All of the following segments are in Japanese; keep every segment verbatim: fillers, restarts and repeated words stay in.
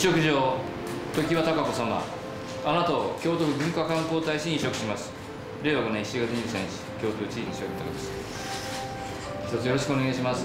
職上、常盤貴子様、あなたを京都府文化観光大使に委嘱します。れいわごねんしちがつにじゅうさんにち、京都府知事に承認いただきます。一つよろしくお願いします。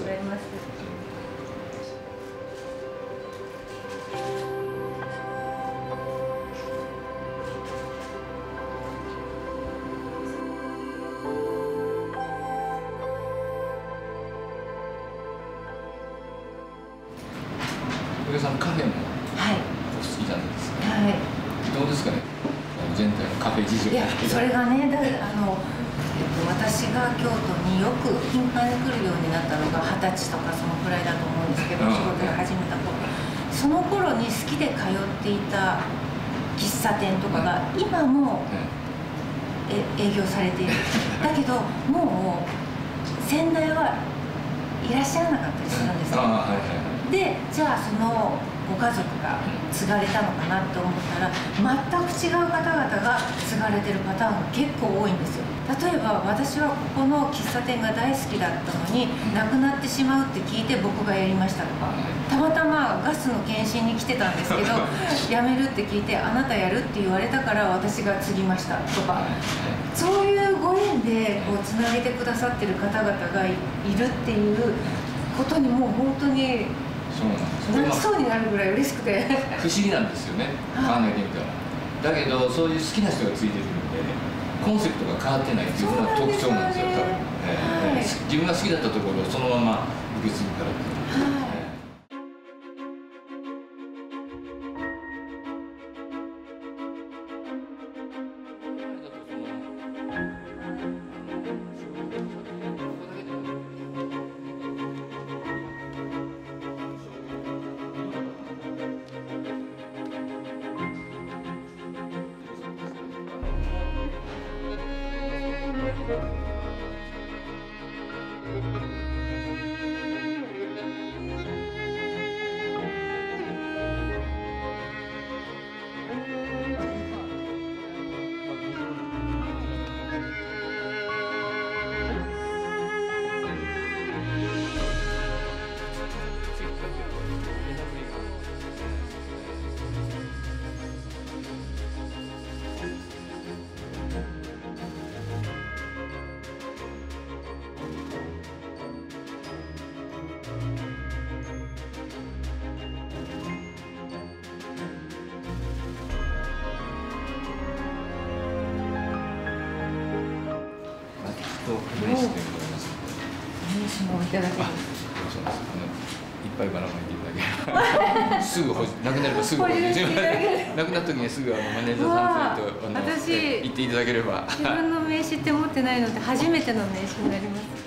お客さん、カフェもお好きなんですか？はい。どうですかね。全体のカフェ事情。 いや、それがね、だあの、えっと、私が京都によく頻繁に来るようになったのが二十歳とかそのくらいだと思うんですけど、仕事を始めた頃。その頃に好きで通っていた喫茶店とかが今もえ営業されている。だけど、もう先代はいらっしゃらなかったりするんですよ。で、じゃあそのご家族が継がれたのかなと思ったら、全く違う方々が継がれてるパターンが結構多いんですよ。例えば私はここの喫茶店が大好きだったのになくなってしまうって聞いて僕がやりましたとか、たまたまガスの検診に来てたんですけど辞めるって聞いてあなたやるって言われたから私が継ぎましたとか、そういうご縁でこうつなげてくださってる方々がいるっていうことにもう本当に泣きそうになるぐらい嬉しくて不思議なんですよね、考えてみたら。だけどそういう好きな人がついてるのでコンセプトが変わってないっていうのが特徴なんですよ、多分。えー、自分が好きだったところをそのまま受け継ぐからっていう。名刺でございます。 名刺もいただける。 そうです。あのいっぱいばらまいていただければ、すぐ保持なくなればすぐ保持。なくなった時にはすぐあのマネージャーさんとあの言っていただければ。 自分の名刺って持ってないので初めての名刺になります。